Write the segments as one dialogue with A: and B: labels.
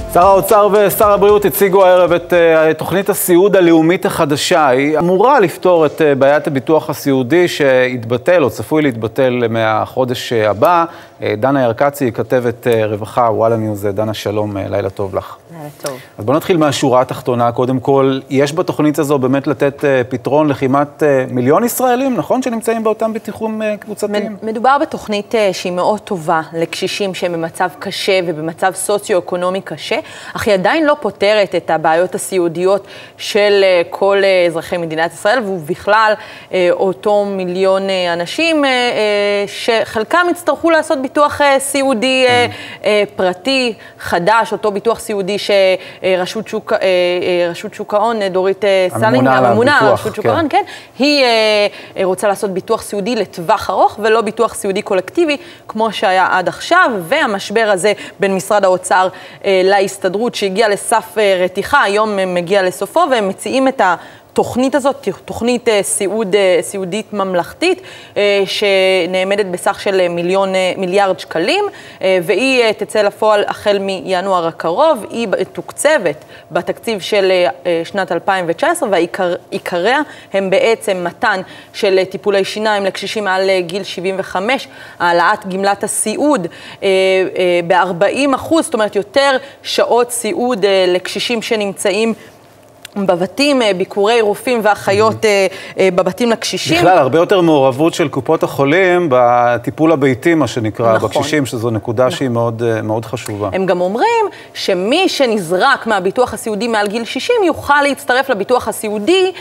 A: שר האוצר ושר הבריאות הציגו הערב את תוכנית הסיעוד הלאומית החדשה. היא אמורה לפתור את בעיית הביטוח הסיעודי שהתבטל או צפוי להתבטל מהחודש הבא. דנה ירקצי, כתבת רווחה, וואלה ניוז. דנה, שלום, לילה טוב לך.
B: לילה טוב. אז
A: בוא נתחיל מהשורה התחתונה. קודם כל, יש בתוכנית הזו באמת לתת פתרון לכמעט מיליון ישראלים, נכון? שנמצאים באותם ביטוחים קבוצתיים?
B: מדובר בתוכנית שהיא מאוד טובה לקשישים שהם במצב קשה ובמצב סוציו-אקונומי קשה, אך היא עדיין לא פותרת את הבעיות הסיעודיות של כל אזרחי מדינת ישראל, ובכלל אותו מיליון אנשים שחלקם יצטרכו לעשות ביטוח סיעודי פרטי חדש, אותו ביטוח סיעודי שרשות שוק ההון, דורית סלינג, הממונה על רשות שוק ההון, כן, היא רוצה לעשות ביטוח סיעודי לטווח ארוך ולא ביטוח סיעודי קולקטיבי כמו שהיה עד עכשיו, והמשבר הזה בין משרד האוצר להסתדרות שהגיע לסף רתיחה, היום מגיע לסופו, והם מציעים את התוכנית הזאת, תוכנית סיעודית ממלכתית, שנעמדת בסך של מיליארד שקלים, והיא תצא לפועל החל מינואר הקרוב. היא תוקצבת בתקציב של שנת 2019, והעיקריה הם בעצם מתן של טיפולי שיניים לקשישים מעל גיל 75, העלאת גמלת הסיעוד ב-40%, זאת אומרת יותר שעות סיעוד לקשישים שנמצאים בבתים, ביקורי רופאים ואחיות בבתים לקשישים.
A: בכלל, הרבה יותר מעורבות של קופות החולים בטיפול הביתי, מה שנקרא, נכון. בקשישים, שזו נקודה נכון. שהיא מאוד, מאוד חשובה.
B: הם גם אומרים שמי שנזרק מהביטוח הסיעודי מעל גיל 60 יוכל להצטרף לביטוח הסיעודי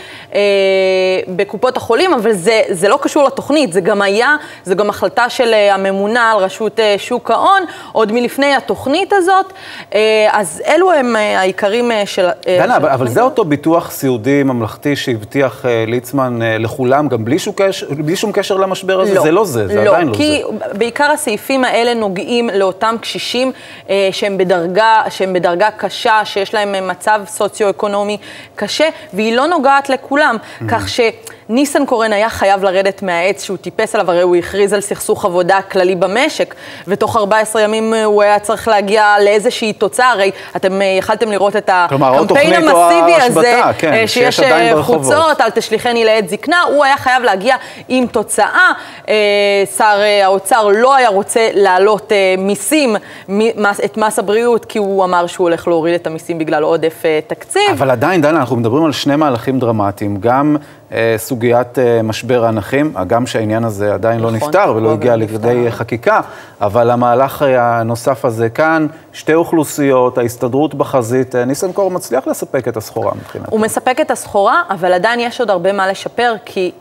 B: בקופות החולים, אבל זה לא קשור לתוכנית, זה גם החלטה של הממונה על רשות שוק ההון, עוד מלפני התוכנית הזאת, אז אלו הם העיקרים של...
A: דנה, אבל זה אותו ביטוח סיעודי ממלכתי שהבטיח ליצמן לכולם, גם בלי שום קשר למשבר הזה? זה לא זה, זה עדיין לא זה.
B: כי בעיקר הסעיפים האלה נוגעים לאותם קשישים שהם בדרגה קשה, שיש להם מצב סוציו-אקונומי קשה, והיא לא נוגעת לכולם, כך ניסנקורן היה חייב לרדת מהעץ שהוא טיפס עליו, הרי הוא הכריז על סכסוך עבודה כללי במשק, ותוך 14 ימים הוא היה צריך להגיע לאיזושהי תוצאה, הרי אתם יכלתם לראות את הקמפיין המסיבי הזה, שיש חוצות, אל תשליחני לעת זקנה, הוא היה חייב להגיע עם תוצאה. שר האוצר לא היה רוצה להעלות מיסים, את מס הבריאות, כי הוא אמר שהוא הולך להוריד את המיסים בגלל עודף תקציב.
A: אבל עדיין, דנה, אנחנו מדברים על שני מהלכים דרמטיים, גם סוגיית משבר הנכים, גם שהעניין הזה עדיין לא נפטר ולא הגיע לכדי חקיקה, אבל המהלך הנוסף הזה כאן, שתי אוכלוסיות, ההסתדרות בחזית, ניסנקורן מצליח לספק את הסחורה מבחינת.
B: הוא מספק את הסחורה, אבל עדיין יש עוד הרבה מה לשפר, כי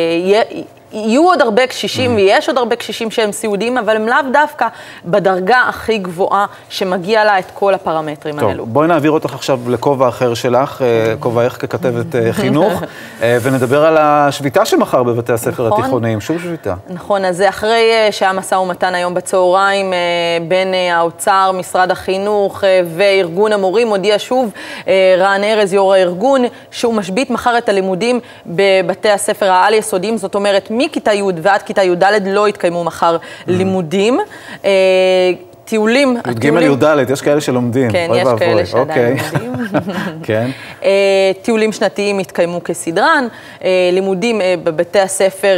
B: יהיו עוד הרבה קשישים, ויש עוד הרבה קשישים שהם סיעודיים, אבל הם לאו דווקא בדרגה הכי גבוהה שמגיע לה את כל הפרמטרים האלו.
A: טוב, בואי נעביר אותך עכשיו לכובע אחר שלך, כובעך ככתבת חינוך, ונדבר על השביתה שמחר בבתי הספר התיכוניים, שוב שביתה.
B: נכון, אז אחרי שהיה משא ומתן היום בצהריים בין האוצר, משרד החינוך וארגון המורים, הודיע שוב רן ארז, יו"ר הארגון, שהוא משבית מחר את הלימודים בבתי הספר העל-יסודיים, זאת אומרת, מכיתה י' ועד כיתה י' ד' לא יתקיימו מחר לימודים. טיולים...
A: י' י' ד', יש כאלה שלומדים.
B: כן, יש כאלה שעדיין לומדים.
A: כן.
B: טיולים שנתיים יתקיימו כסדרן, לימודים בבתי הספר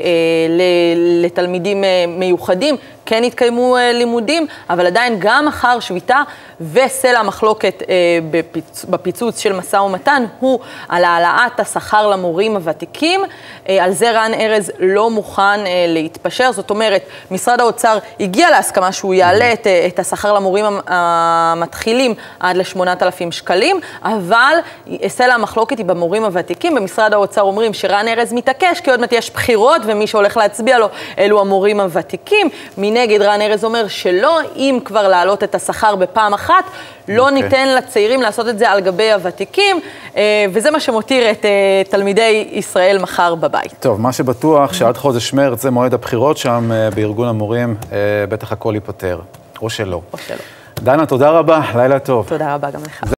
B: לתלמידים מיוחדים, כן יתקיימו לימודים, אבל עדיין גם מחר שביתה וסלע המחלוקת בפיצוץ של משא ומתן הוא על העלאת השכר למורים הוותיקים. על זה רן ארז לא מוכן להתפשר, זאת אומרת, משרד האוצר הגיע להסכמה שהוא יעלה את השכר למורים המתחילים עד ל8,000 שקלים, אבל סלע המחלוקת היא במורים הוותיקים. במשרד האוצר אומרים שרן ארז מתעקש, כי עוד מעט יש בחירות ומי שהולך להצביע לו אלו המורים הוותיקים. נגד רן ארז אומר שלא, אם כבר להעלות את השכר בפעם אחת, לא ניתן לצעירים לעשות את זה על גבי הוותיקים, וזה מה שמותיר את תלמידי ישראל מחר בבית.
A: טוב, מה שבטוח שעד חודש מרץ זה מועד הבחירות שם בארגון המורים, בטח הכל ייפתר, או שלא.
B: או שלא.
A: דנה, תודה רבה, לילה טוב.
B: תודה רבה גם לך.